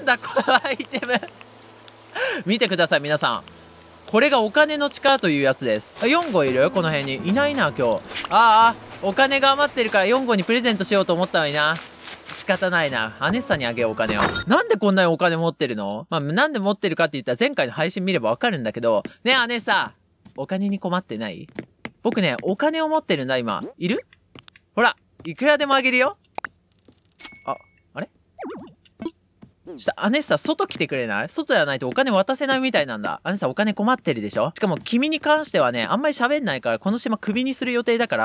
だこのアイテム見てください皆さん。これがお金の力というやつです。4号いるこの辺に。いないな今日。ああ、お金が余ってるから4号にプレゼントしようと思ったのにな。仕方ないな。アネッサにあげようお金を。なんでこんなにお金持ってるの？まあ、なんで持ってるかって言ったら前回の配信見ればわかるんだけど。ねえアネッサ、お金に困ってない？僕ね、お金を持ってるんだ今。いる？ほら、いくらでもあげるよ。あれ？ちょっとアネッサ外来てくれない？外じゃないとお金渡せないみたいなんだ。アネッサお金困ってるでしょ？しかも君に関してはね、あんまり喋んないからこの島クビにする予定だから。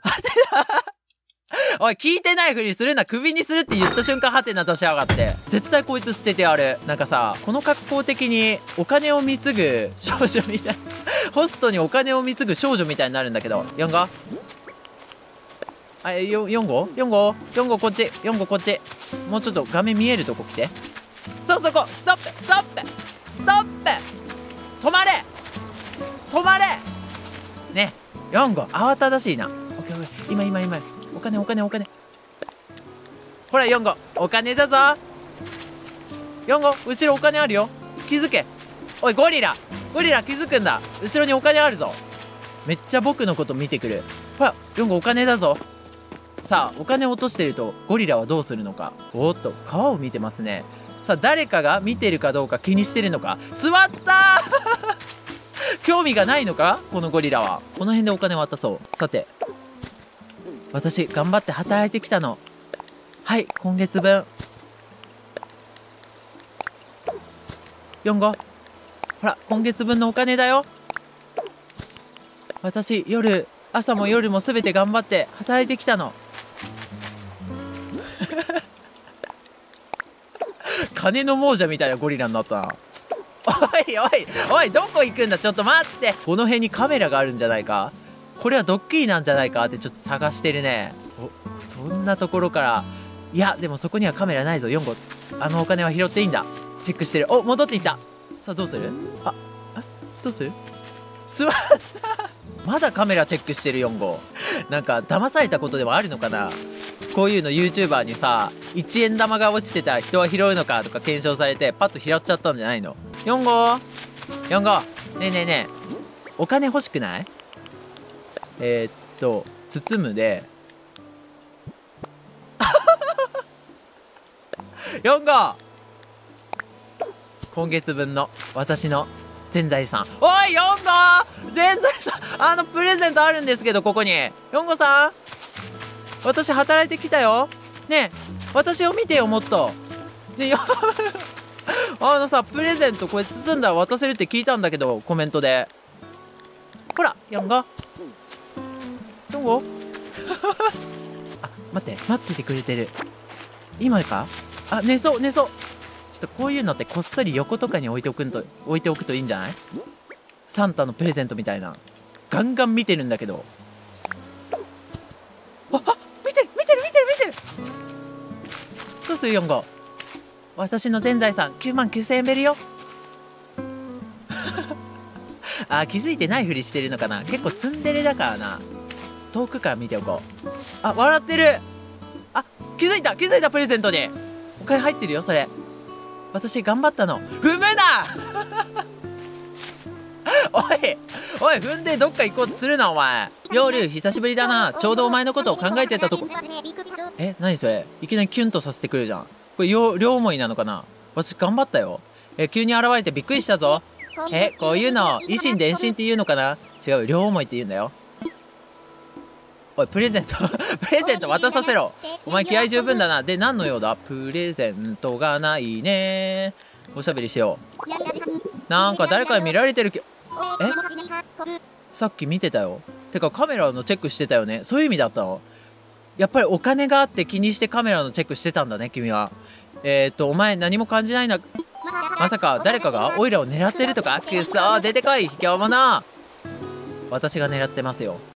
おい、聞いてないふりするな。クビにするって言った瞬間ハテナ出しやがって。絶対こいつ捨ててやる。なんかさ、この格好的にお金を貢ぐ少女みたい。ホストにお金を貢ぐ少女みたいになるんだけど。4号？4号 ?4 号 ?4 号こっち。4号こっち。もうちょっと画面見えるとこ来て。そうそこ。ストップストップストップ、止まれ止まれね。4号慌ただしいな。オッケーオッケー。今。お金。ほら4号お金だぞ。4号後ろお金あるよ。気づけ。おいゴリラ気づくんだ。後ろにお金あるぞ。めっちゃ僕のこと見てくる。ほら4号お金だぞ。さあお金落としてるとゴリラはどうするのか。おっと川を見てますね。さあ誰かが見てるかどうか気にしてるのか。座った興味がないのかこのゴリラは。この辺でお金渡そう。さて私頑張って働いてきたの。はい今月分。4号ほら今月分のお金だよ。私朝も夜も全て頑張って働いてきたの。金の亡者みたいなゴリラになったな。おいどこ行くんだ。ちょっと待って。この辺にカメラがあるんじゃないか。これはドッキリなんじゃないかってちょっと探してるね。そんなところから。いやでもそこにはカメラないぞ。4号あのお金は拾っていいんだ。チェックしてる。お戻っていった。さあどうする？どうする？座ったまだカメラチェックしてる4号。なんか騙されたことでもあるのかな。こういうの YouTuber にさ1円玉が落ちてたら人は拾うのかとか検証されてパッと拾っちゃったんじゃないの。4号ねえお金欲しくない？包むで4号今月分の私の全財産。おい4号全財産プレゼントあるんですけどここに。4号さん私働いてきたよ。ねえ私を見てよもっと。ねえさプレゼントこれ包んだら渡せるって聞いたんだけどコメントで。ほら4号待っててくれてる。今か。寝そうちょっとこういうのってこっそり横とかに置いておくといいんじゃない？サンタのプレゼントみたいな。ガンガン見てるんだけど。見てる。どうする4号。私の全財産9万9000円ベルよ。気づいてないふりしてるのかな。結構ツンデレだからな。遠くから見ておこう。笑ってる。気づいたプレゼントにお金入ってるよ。それ私頑張ったの。踏むなおい踏んでどっか行こうとするなお前。夜久しぶりだな。ちょうどお前のことを考えてたとこ。何それ。いきなりキュンとさせてくるじゃん。これ両思いなのかな。私頑張ったよ。急に現れてびっくりしたぞ。こういうの以心伝心って言うのかな。違う両思いって言うんだよ。おいプレゼント渡させろ。お前気合十分だな。で何の用だ。プレゼントがないね。おしゃべりしよう。なんか誰かに見られてるさっき見てたよ。てかカメラのチェックしてたよね。そういう意味だったの。やっぱりお金があって気にしてカメラのチェックしてたんだね君は。お前何も感じないな。まさか誰かがオイラを狙ってるとか。くそ出てこい卑怯者。私が狙ってますよ。